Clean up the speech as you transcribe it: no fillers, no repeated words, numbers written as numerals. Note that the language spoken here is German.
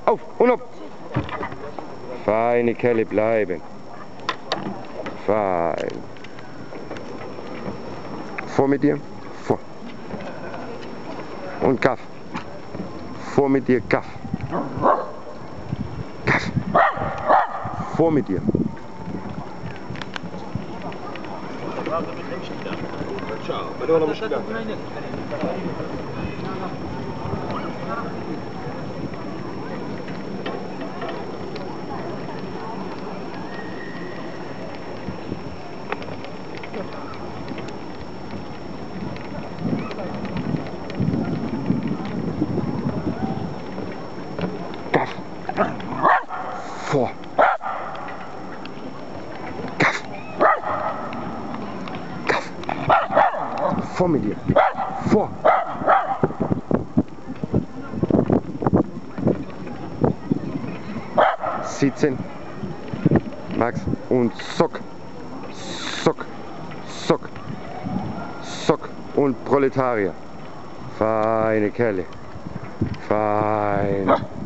Auf und ab. Feine Kerle, bleiben. Fein. Vor mit dir. Vor. Und Gaff. Vor mit dir, Gaff. Gaff. Vor mit dir. Ciao, vedevo la muscita. Gaff. Vor. Gaff. Gaff. Vor mit dir. Vor. Sitzen. Max. Und Sock. Sock. Sock. Sock. Und Proletarier. Feine Kerle. Fein.